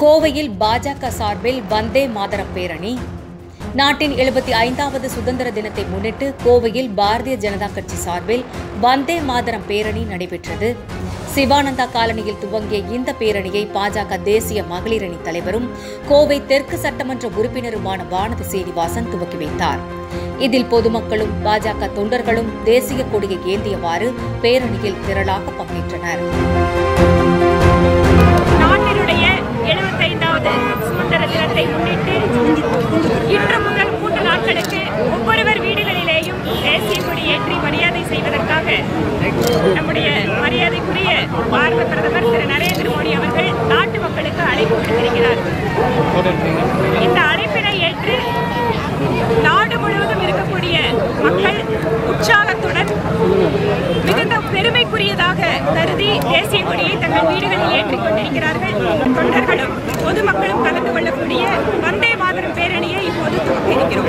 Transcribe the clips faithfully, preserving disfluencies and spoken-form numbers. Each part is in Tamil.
கோவையில் பாஜக சார்பில் வந்தே மாதரம் பேரணி. நாட்டின் எழுபத்தி ஐந்தாவது சுதந்திர தினத்தை முன்னிட்டு கோவையில் பாரதிய ஜனதா கட்சி சார்பில் வந்தே மாதரம் பேரணி நடைபெற்றது. சிவானந்தா காலனியில் துவங்கிய இந்த பேரணியை பாஜக தேசிய மகளிர் அணி தலைவரும் கோவை தெற்கு சட்டமன்ற உறுப்பினருமான வானதி சீனிவாசன் துவக்கி வைத்தார். இதில் பொதுமக்களும் பாஜக தொண்டர்களும் தேசிய கொடியை ஏந்தியவாறு பேரணியில் திரளாக பங்கேற்றனர். நாட்டினுடைய எழுபத்தைந்தாவது சுதந்திர தினத்தை முன்னிட்டு இன்று முதல் மூன்று நாட்களுக்கு ஒவ்வொருவர் வீடுகளிலேயும் தேசிய கொடி ஏற்றி மரியாதை செய்வதற்காக நம்முடைய மரியாதைக்குரிய பாரத பிரதமர் திரு நரேந்திர மோடி அவர்கள் நாட்டு மக்களுக்கு அழைப்பு விடுத்திருக்கிறார். இந்த அழைப்பினை ஏற்று நாடு முழுவதும் இருக்கக்கூடிய மக்கள் உற்சாகத்துடன் மிகுந்த பெருமைக்குரியதாக கருதி தேசிய கொடியை தங்கள் வீடுகளில் ஏற்றிக் கொண்டிருக்கிறார்கள். தொண்டர்களும் பொதுமக்களும் கலந்து கொள்ளக்கூடிய வந்தே மாதரம் பேரணியை இப்போது துவக்கியிருக்கிறோம்.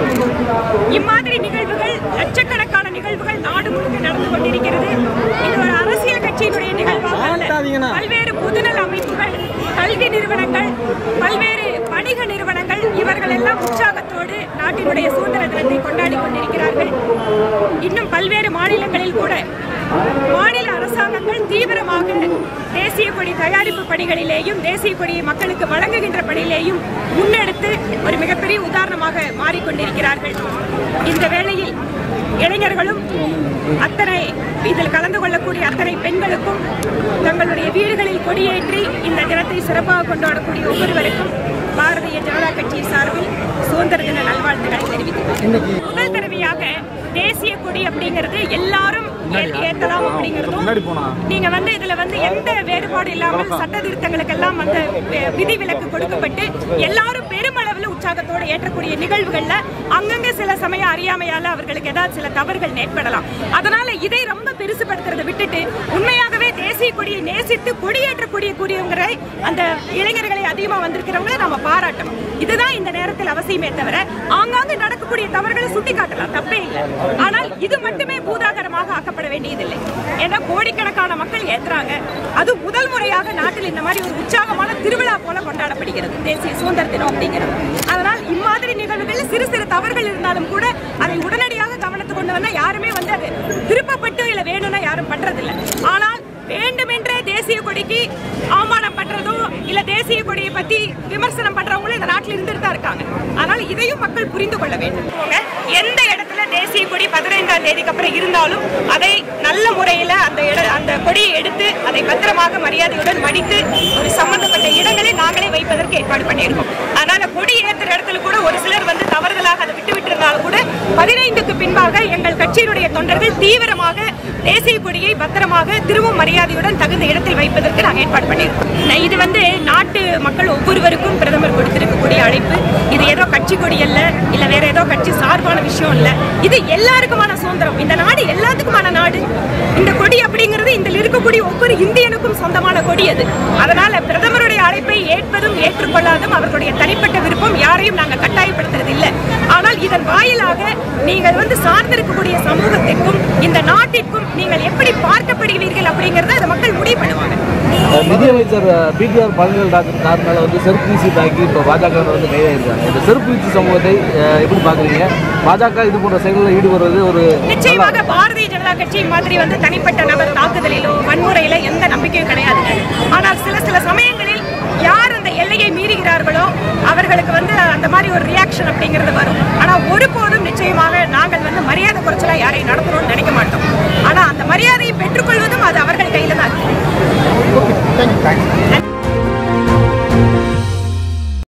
இம்மாதிரி நிகழ்வுகள் லட்சக்கணக்கான நிகழ்வுகள் நாடு முழுக்க நடந்து கொண்டிருக்கிறது. இது ஒரு அரசியல் கட்சியினுடைய நிகழ்வாக அல்ல. பல்வேறு பொதுநல அமைப்புகள், கல்வி நிறுவனங்கள், பல்வேறு வணிக நிறுவனங்கள் இவர்கள் எல்லாம் உற்சாகத்தோடு நாட்டினுடைய சுதந்திர தினத்தை கொண்டாடி கொண்டிருக்கிறார்கள். இன்னும் பல்வேறு மாநிலங்களில் கூட மாநில அரசாங்கங்கள் தீவிரமாக தேசிய கொடி தயாரிப்பு பணிகளிலேயும் தேசிய கொடியை மக்களுக்கு வழங்குகின்ற பணியிலேயும் முன்னெடுத்து ஒரு மிகப்பெரிய உதாரணமாக மாறிக்கொண்டிருக்கிறார்கள். இந்த வேளையில் இளைஞர்களும் அத்தனை இதில் கலந்து கொள்ளக்கூடிய அத்தனை பெண்களுக்கும் தங்களுடைய வீடுகளில் கொடியேற்றி இந்த தினத்தை சிறப்பாக கொண்டாடக்கூடிய ஒவ்வொருவருக்கும் பாரதிய ஜனதா கட்சி சார்பில் சுதந்திர தின நல்வாழ்த்துக்களை தெரிவித்துள்ளது. முதல் தடவையாக தேசிய கொடி அப்படிங்கிறது எல்லாரும் ஏற்றலாம் அப்படிங்கிறதும் நீங்க வந்து இதுல வந்து எந்த வேறுபாடு இல்லாமல் சட்ட திருத்தங்களுக்கு எல்லாம் வந்து விதிவிலக்கு கொடுக்கப்பட்டு எல்லாரும் பெருமளவில் உற்சாகத்தோடு ஏற்றக்கூடிய நிகழ்வுகள்ல அங்கங்க சில சமயம் அறியாமையால அவர்களுக்கு ஏதாவது சில தவறுகள் ஏற்படலாம். அதனால இதை ரொம்ப பெருசுபடுத்துறதை விட்டுட்டு உண்மையாகவே தேசிய கொடியை நேசித்து கொடியேற்றக்கூடிய கூடியவங்களை அந்த இளைஞர்களை அதிகமா வந்திருக்கிறவங்களை நாம பாராட்டணும். இதுதான் இந்த நேரத்தில் அவசியமே தவிர ஆங்காங்கு நடக்கக்கூடிய தவறுகளை சுட்டி காட்டலாம், தப்பே இல்லை. ஆனால் இது மட்டுமே பூதாகரமாக ஆக்கப்பட வேண்டியதில்லை. ஏன்னா கோடிக்கணக்கான மக்கள் ஏற்றுறாங்க. அது முதல் முறையாக நாட்டில் இந்த மாதிரி ஒரு உற்சாகமான திருவிழா போல கொண்டாடப்படுகிறது தேசிய சுதந்திர தினம் அப்படிங்கிறது. அதனால் இம்மாதிரி நிகழ்வுகளில் சிறு சிறு தவறுகள் இருந்தாலும் கூட அதை உடனடியாக கவனத்துக்கு கொண்டு வந்தா யாருமே வந்து அது திருப்பப்பட்டு இல்லை வேணும்னா யாரும் பண்றதில்லை. ஆனால் வேண்டுமென்றே தேசிய கொடிக்கு அவமானம் பண்றதோ இல்ல தேசிய கொடியை பத்தி விமர்சனம் பண்றவங்களும் இந்த நாட்டில் இருந்துட்டு தான் இருக்காங்க. ஆனால் இதையும் மக்கள் புரிந்து கொள்ள வேண்டும். எந்த இடத்துல தேசிய கொடி பதினைந்தாம் தேதிக்கு அப்புறம் இருந்தாலும் அதை நல்ல முறையில அந்த அந்த கொடியை எடுத்து அதை பத்திரமாக மரியாதையுடன் மடித்து ஒரு சம்பந்தப்பட்ட இடங்களை நாங்களே வைப்பதற்கு ஏற்பாடு பண்ணியிருக்கோம். அதனால கொடி ஏற்றுற இடத்துல கூட ஒரு சிலர் வந்து தவறுதலாக அதை விட்டு விட்டிருந்தாலும் கூட பதினைந்துக்கு பின்பாக எங்கள் கட்சியினுடைய தொண்டர்கள் தீவிரமாக தேசிய கொடியை பத்திரமாக திரும்பவும் மரியாதையுடன் தகுந்த இடத்தில் வைப்பதற்கு நாங்கள் ஏற்பாடு பண்ணியிருக்கோம். இது வந்து நாட்டு மக்கள் ஒவ்வொருவருக்கும் பிரதமர் கொடுத்திருக்கக்கூடிய அழைப்பு. இது ஏதோ கட்சி கொடி அல்ல, இல்ல வேற ஏதோ கட்சி சார்பான விஷயம் இல்ல. இது எல்லாருக்குமான சுதந்திரம். இந்த நாடு எல்லாத்துக்குமான நாடு. இந்த கொடி அப்படிங்கிறது இந்த இருக்கக்கூடிய ஒவ்வொரு இந்தியனுக்கும் சொந்தமான கொடி அது. அதனால பிரதமருடைய அழைப்பை ஏற்பதும் ஏற்றுக்கொள்ளாதும் அவர்களுடைய தனிப்பட்ட விருப்பம். யாரையும் நாங்கள் கட்டாயப்படுத்துறது இல்லை. ஆனால் இதன் வாயிலாக நீங்கள் வந்து சார்ந்திருக்கக்கூடிய சமூகத்திற்கும் இந்த நாட்டிற்கும் நீங்கள் எப்படி பார்க்கப்படுவீர்கள் அப்படிங்கறத அந்த மக்கள் முடிவு பண்ணுவாங்க. நிதியமைச்சர் பிடிஆர் பழனிவேல் மேல வந்து செருப்பு வீசி தாக்கி இப்போ பாஜக வந்து கைதாயிருக்காங்க. இந்த செருப்பு வீச்சு சமூகத்தை எப்படி பாக்குறீங்க? பாஜக இது போன்ற செயல்களில் ஈடுபடுவது ஒரு நிச்சயமாக பாரதிய ஜனதா கட்சி மாதிரி வந்து தனிப்பட்ட நபர் தாக்குதலிலோ வன்முறையில எந்த நம்பிக்கையும் கிடையாது. ஆனால் சில சில சமயங்களில் யார் அந்த எல்லையை மீறுகிறார்களோ அவர்களுக்கு வந்து அந்த மாதிரி ஒரு ரியாக்ஷன் அப்படிங்கிறது வரும். ஆனா ஒருபோதும் நிச்சயமாக நாங்கள் வந்து மரியாதை குறைச்சலா யாரையும் நடத்தணும்னு நினைக்க மாட்டோம். ஆனா அந்த மரியாதையை பெற்றுக்கொள்வது